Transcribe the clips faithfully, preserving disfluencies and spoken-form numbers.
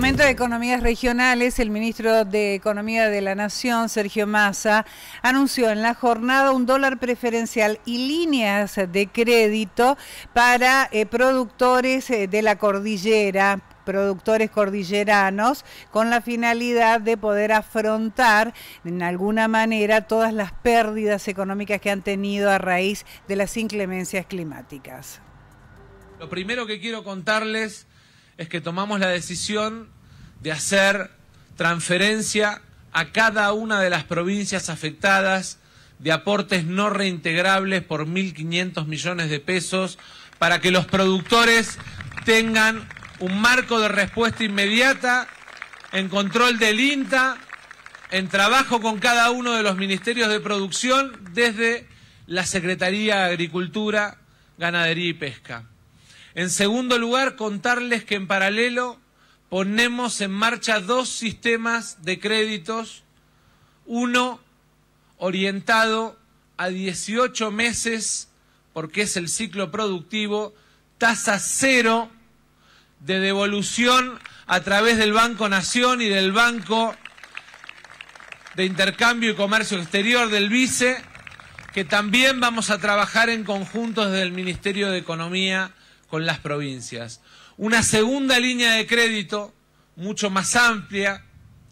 Fomento de Economías Regionales, el ministro de Economía de la Nación, Sergio Massa, anunció en la jornada un dólar preferencial y líneas de crédito para eh, productores eh, de la cordillera, productores cordilleranos, con la finalidad de poder afrontar en alguna manera todas las pérdidas económicas que han tenido a raíz de las inclemencias climáticas. Lo primero que quiero contarles es que tomamos la decisión de hacer transferencia a cada una de las provincias afectadas de aportes no reintegrables por mil quinientos millones de pesos para que los productores tengan un marco de respuesta inmediata en control del INTA, en trabajo con cada uno de los ministerios de producción desde la Secretaría de Agricultura, Ganadería y Pesca. En segundo lugar, contarles que en paralelo ponemos en marcha dos sistemas de créditos, uno orientado a dieciocho meses, porque es el ciclo productivo, tasa cero de devolución a través del Banco Nación y del Banco de Intercambio y Comercio Exterior, del BICE, que también vamos a trabajar en conjunto desde el Ministerio de Economía con las provincias. Una segunda línea de crédito, mucho más amplia,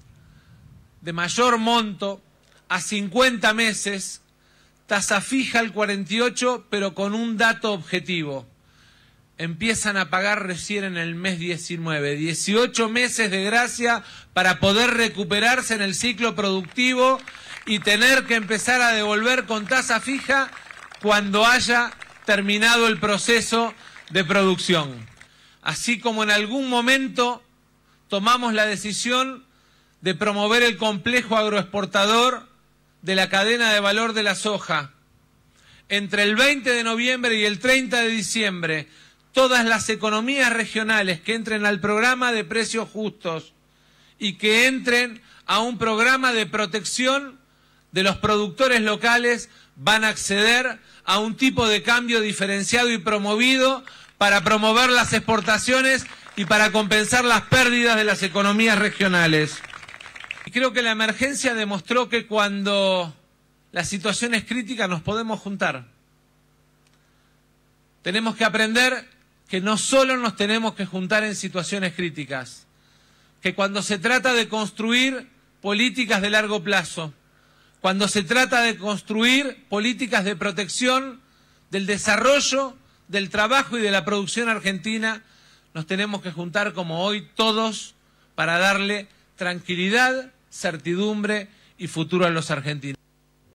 de mayor monto, a cincuenta meses, tasa fija al cuarenta y ocho, pero con un dato objetivo. Empiezan a pagar recién en el mes diecinueve, dieciocho meses de gracia para poder recuperarse en el ciclo productivo y tener que empezar a devolver con tasa fija cuando haya terminado el proceso de producción. Así como en algún momento tomamos la decisión de promover el complejo agroexportador de la cadena de valor de la soja. Entre el veinte de noviembre y el treinta de diciembre, todas las economías regionales que entren al programa de precios justos y que entren a un programa de protección de los productores locales van a acceder a un tipo de cambio diferenciado y promovido para promover las exportaciones y para compensar las pérdidas de las economías regionales. Y creo que la emergencia demostró que cuando la situación es crítica nos podemos juntar. Tenemos que aprender que no solo nos tenemos que juntar en situaciones críticas, que cuando se trata de construir políticas de largo plazo, cuando se trata de construir políticas de protección del desarrollo, del trabajo y de la producción argentina, nos tenemos que juntar como hoy todos para darle tranquilidad, certidumbre y futuro a los argentinos.